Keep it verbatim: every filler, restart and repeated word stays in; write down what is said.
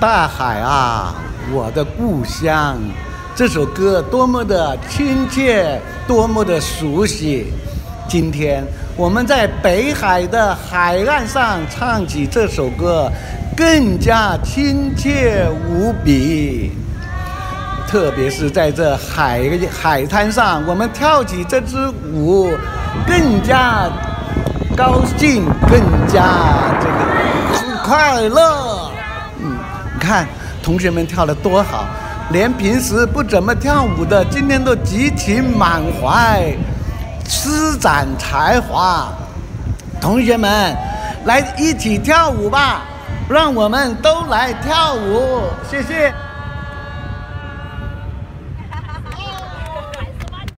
大海啊，我的故乡。这首歌多么的亲切，多么的熟悉。今天我们在北海的海岸上唱起这首歌，更加亲切无比。特别是在这海海滩上，我们跳起这支舞，更加高兴，更加这个快乐。嗯，你看同学们跳得多好，连平时不怎么跳舞的，今天都激情满怀，施展才华。同学们，来一起跳舞吧！让我们都来跳舞，谢谢。